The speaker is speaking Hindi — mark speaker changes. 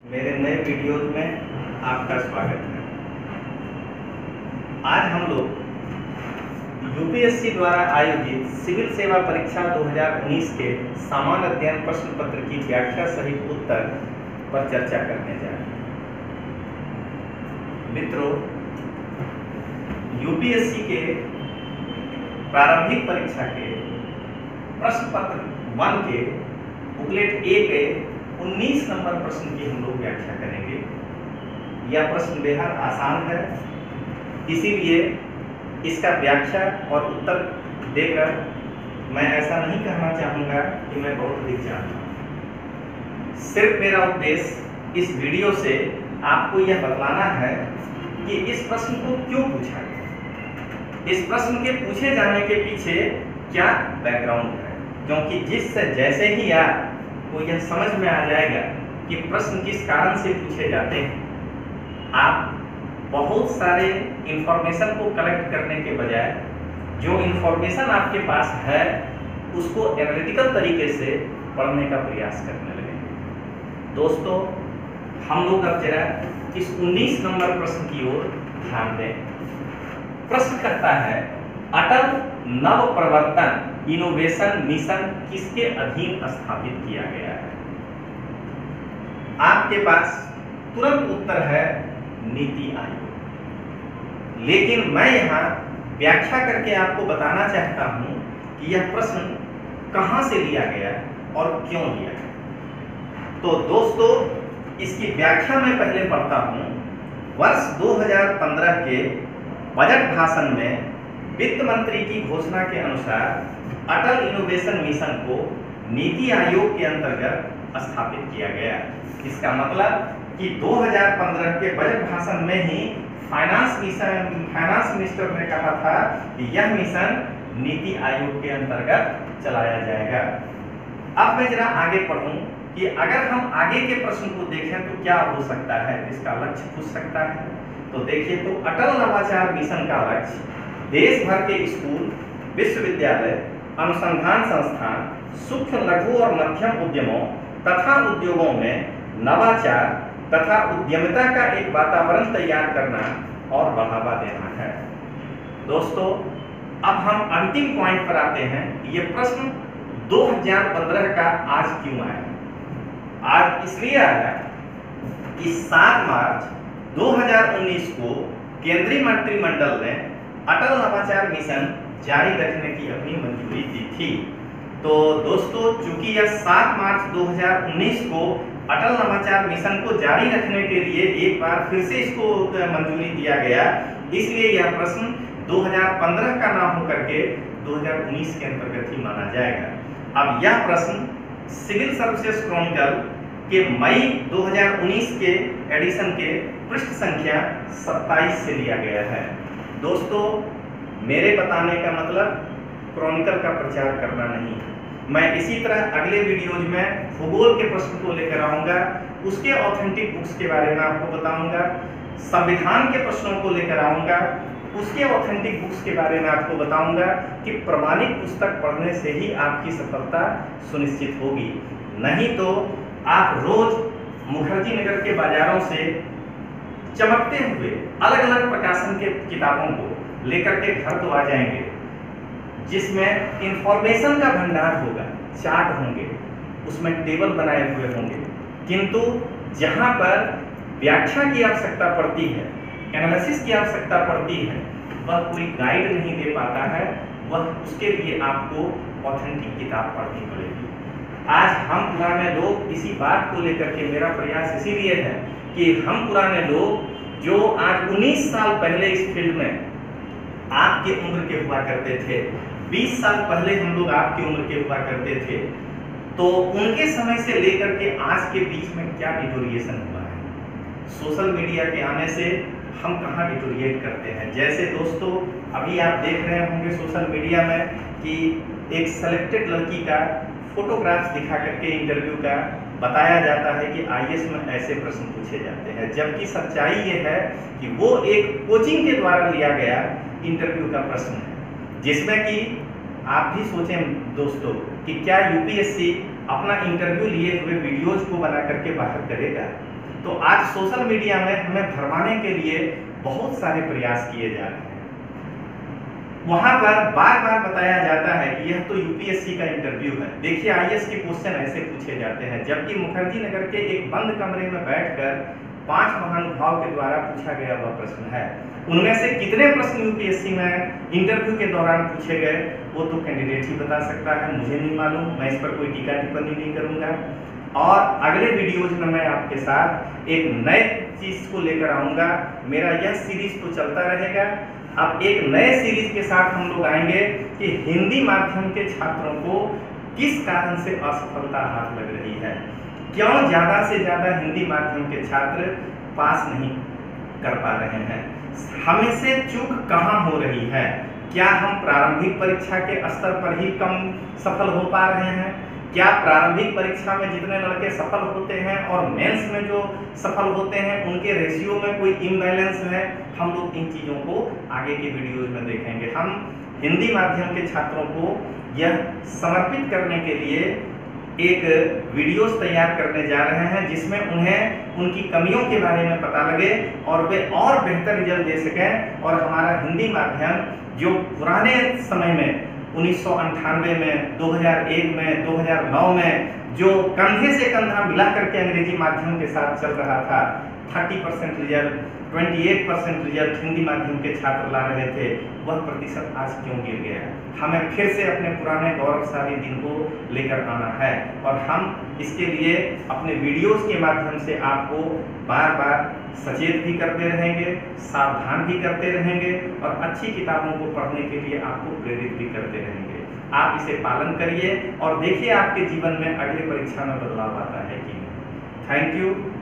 Speaker 1: मेरे नए वीडियोज में आपका स्वागत है। आज हम लोग यूपीएससी द्वारा आयोजित सिविल सेवा परीक्षा 2019 के सामान्य अध्ययन प्रश्न पत्र की व्याख्या सहित उत्तर पर चर्चा करने जा रहे हैं। मित्रों, यूपीएससी के प्रारंभिक परीक्षा के प्रश्न पत्र 1 के बुकलेट ए पे 19 नंबर प्रश्न की हम लोग व्याख्या करेंगे। यह प्रश्न बेहद आसान है, इसीलिए इसका व्याख्या और उत्तर देकर मैं ऐसा नहीं कहना चाहूँगा कि मैं बहुत अधिक जानता हूँ। सिर्फ मेरा उद्देश्य इस वीडियो से आपको यह बतलाना है कि इस प्रश्न को क्यों पूछा गया, इस प्रश्न के पूछे जाने के पीछे क्या बैकग्राउंड है, क्योंकि जिससे जैसे ही आपको यह समझ में आ जाएगा कि प्रश्न किस कारण से पूछे जाते हैं, आप बहुत सारे इंफॉर्मेशन को कलेक्ट करने के बजाय जो इंफॉर्मेशन आपके पास है उसको एनालिटिकल तरीके से पढ़ने का प्रयास करने लगेंगे। दोस्तों, हम लोग अब जरा इस 19 नंबर प्रश्न की ओर ध्यान दें। प्रश्न कहता है, अटल नव प्रवर्तन इनोवेशन मिशन किसके अधीन स्थापित किया गया है? आपके पास तुरंत उत्तर है नीति आयोग। लेकिन मैं यहाँ व्याख्या करके आपको बताना चाहता हूँ कि यह प्रश्न कहाँ से लिया गया और क्यों लिया गया। तो दोस्तों, इसकी व्याख्या मैं पहले पढ़ता हूँ। वर्ष 2015 के बजट भाषण में वित्त मंत्री की घोषणा के अनुसार अटल इनोवेशन मिशन को नीति आयोग के अंतर्गत स्थापित किया गया। इसका मतलब कि 2015 के बजट भाषण में ही फाइनेंस मिनिस्टर ने कहा था कि यह मिशन नीति आयोग के अंतर्गत चलाया जाएगा। अब मैं जरा आगे पढ़ूं कि अगर हम आगे के प्रश्न को देखें तो क्या हो सकता है, इसका लक्ष्य पूछ सकता है। तो देखिए, तो अटल नवाचार मिशन का लक्ष्य देश भर के स्कूल, विश्वविद्यालय, अनुसंधान संस्थान, सूक्ष्म लघु और मध्यम उद्यमों तथा उद्योगों में नवाचार तथा उद्यमिता का एक वातावरण तैयार करना और बढ़ावा देना है। दोस्तों, अब हम अंतिम पॉइंट पर आते हैं। ये प्रश्न 2015 का आज क्यों आया? आज इसलिए आया कि 7 मार्च 2019 को केंद्रीय मंत्रिमंडल ने अटल नवाचार मिशन जारी रखने की अपनी मंजूरी दी थी। तो दोस्तों, चूंकि यह 7 मार्च 2019 को अटल नवाचार मिशन को जारी रखने के लिए एक बार फिर से इसको मंजूरी दिया गया, इसलिए यह प्रश्न 2015 का ना होकर के 2019 के अंतर्गत ही माना जाएगा। अब यह प्रश्न सिविल सर्विसेज क्रॉनिकल के मई 2019 के एडिशन के पृष्ठ संख्या 27 से लिया गया है। दोस्तों, मेरे बताने का मतलब क्रॉनिकल का प्रचार करना नहीं है। मैं इसी तरह अगले वीडियोज में भूगोल के प्रश्न को लेकर आऊँगा, उसके ऑथेंटिक बुक्स के बारे में आपको बताऊँगा, संविधान के प्रश्नों को लेकर आऊँगा, उसके ऑथेंटिक बुक्स के बारे में आपको बताऊँगा कि प्रमाणित पुस्तक पढ़ने से ही आपकी सफलता सुनिश्चित होगी। नहीं तो आप रोज मुखर्जी नगर के बाजारों से चमकते हुए अलग अलग प्रकाशन के किताबों को लेकर के घर तो आ जाएंगे, जिसमें इंफॉर्मेशन का भंडार होगा, चार्ट होंगे, उसमें टेबल बनाए हुए होंगे, किंतु जहां पर व्याख्या की आवश्यकता पड़ती है, एनालिसिस की आवश्यकता पड़ती है, वह कोई गाइड नहीं दे पाता है। वह उसके लिए आपको ऑथेंटिक किताब पढ़नी पड़ेगी। आज हम पुराने लोग इसी बात को लेकर के मेरा प्रयास इसीलिए है कि हम पुराने लोग जो आज 19 साल पहले इस फील्ड में आपके उम्र के हुआ करते थे, 20 साल पहले हम लोग आपकी उम्र के हुआ करते थे, तो उनके समय से लेकर के आज के बीच में क्या डिटोरिएशन हुआ है। सोशल मीडिया के आने से हम कहाँ डिटोरिएट करते हैं। जैसे दोस्तों, अभी आप देख रहे होंगे सोशल मीडिया में कि एक सेलेक्टेड लड़की का फोटोग्राफ्स दिखा करके इंटरव्यू का बताया जाता है कि आईएएस में ऐसे प्रश्न पूछे जाते हैं, जबकि सच्चाई ये है कि वो एक कोचिंग के द्वारा लिया गया इंटरव्यू का प्रश्न है, जिसमें कि आप भी सोचें दोस्तों कि क्या यूपीएससी अपना इंटरव्यू लिए हुए वीडियोज को बना करके बाहर करेगा? तो आज सोशल मीडिया में हमें भरमाने के लिए बहुत सारे प्रयास किए जा रहे हैं। वहां पर बार बार बताया जाता है कि यह तो यूपीएससी का इंटरव्यू है। देखिए आईएएस के क्वेश्चन ऐसे पूछे जाते हैं, जबकि मुखर्जी नगर के एक बंद कमरे में बैठकर 5 महानुभाव के द्वारा पूछा गया वह प्रश्न है। उनमें से कितने प्रश्न यूपीएससी में इंटरव्यू के दौरान पूछे गए वो तो कैंडिडेट ही बता सकता है, मुझे नहीं मालूम। मैं इस पर कोई टीका टिप्पणी नहीं करूंगा। और अगले वीडियोज में मैं आपके साथ एक नए चीज को लेकर आऊंगा। मेरा यह सीरीज तो चलता रहेगा। अब एक नए सीरीज के साथ हम लोग आएंगे कि हिंदी माध्यम के छात्रों को किस कारण से असफलता हाथ लग रही है, क्यों ज्यादा से ज्यादा हिंदी माध्यम के छात्र पास नहीं कर पा रहे हैं, हमें से चूक कहाँ हो रही है, क्या हम प्रारंभिक परीक्षा के स्तर पर ही कम सफल हो पा रहे हैं, क्या प्रारंभिक परीक्षा में जितने लड़के सफल होते हैं और मेंस में जो सफल होते हैं उनके रेशियो में कोई इम्बैलेंस है। हम लोग इन चीज़ों को आगे के वीडियोज में देखेंगे। हम हिंदी माध्यम के छात्रों को यह समर्पित करने के लिए एक वीडियोस तैयार करने जा रहे हैं जिसमें उन्हें उनकी कमियों के बारे में पता लगे और वे और बेहतर रिजल्ट दे सकें। और हमारा हिंदी माध्यम जो पुराने समय में 1998 में, 2001 में, 2009 में जो कंधे से कंधा मिला करके अंग्रेजी माध्यम के साथ चल रहा था, 30% रिजल्ट, 28% रिजल्ट हिंदी माध्यम के छात्र ला रहे थे, वह प्रतिशत आज क्यों गिर गया? हमें फिर से अपने पुराने गौरवशाली दिन को लेकर आना है और हम इसके लिए अपने वीडियोस के माध्यम से आपको बार बार सचेत भी करते रहेंगे, सावधान भी करते रहेंगे और अच्छी किताबों को पढ़ने के लिए आपको प्रेरित भी करते रहेंगे। आप इसे पालन करिए और देखिए आपके जीवन में अगली परीक्षा में बदलाव आता है कि नहीं। Thank you.